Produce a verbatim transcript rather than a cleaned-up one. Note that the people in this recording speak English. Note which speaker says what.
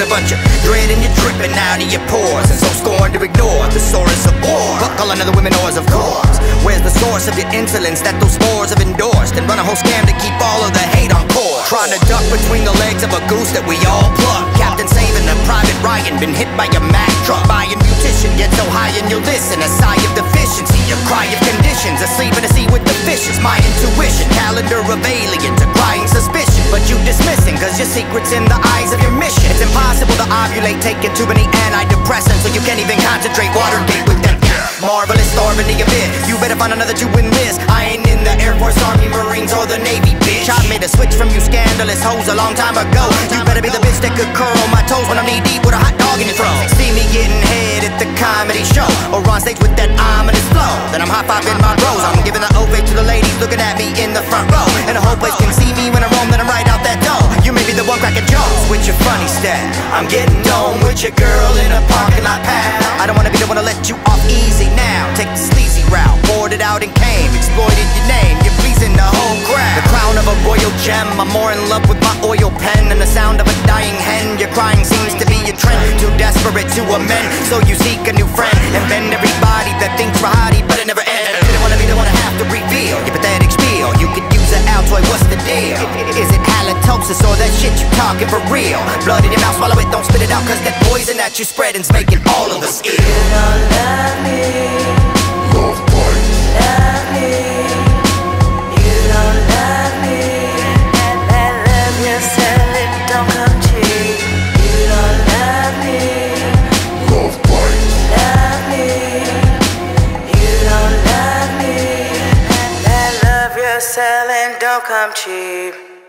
Speaker 1: bunch of dread and you're dripping out of your pores, and so scorn to ignore the source of war. Buckle under the women oars, of course. Where's the source of your insolence that those spores have endorsed, and run a whole scam to keep all of the hate on course? Trying to duck between the legs of a goose that we all pluck. Captain saving the Private Ryan, been hit by a Mack truck. Buying beautician, get so high and you'll listen, a sigh of deficiency, a cry of conditions, asleep in the sea with the fishes. My intuition, calendar of aliens, a crying suspicion, but you dismissing, cause your secret's in the eyes of your mission. It's impossible to ovulate, taking too many antidepressants, so you can't even concentrate. Watergate with that marvelous storm in the abyss. You better find another to win this. I ain't in the Air Force, Army, Marines, or the Navy, bitch. I made a switch from you scandalous hoes a long time ago. You better be the bitch that could curl my toes when I'm knee deep with a hot dog in your throat. See me getting head at the comedy show, or on stage with that ominous flow. Then I'm high-fiving my bros. I'm giving the O-face to the ladies looking at me in the front row, and the whole place can see me when I roam. Then I'm right out that door. You may be the one cracking jokes with your funny stat. I'm getting dome with your girl in a parking lot pad. I don't wanna be the one to let you off easy now. Take the sleazy route, poured it out and came, exploited your name, you're pleasing the whole crowd. The crown of a royal gem, I'm more in love with my oil pen and the sound of a dying hen. Your crying seems to be a trend, too desperate to amend, so you seek a new friend and bend everybody that thinks we're hottie, but it never ends. Didn't wanna be the one to have to reveal your pathetic spiel. You could use an Altoid, what's the deal? Is it halitosis or that shit you talking for real? Blood in your mouth, swallow it, don't spit it out, cause that poison that you spreading's making all of us ill.
Speaker 2: You don't love me.
Speaker 3: Love bites.
Speaker 2: Love me. You don't love me. That, that love you sell it don't come cheap. You don't love me.
Speaker 3: Love bites.
Speaker 2: Love me. You don't love me. That, that love you're selling don't come cheap.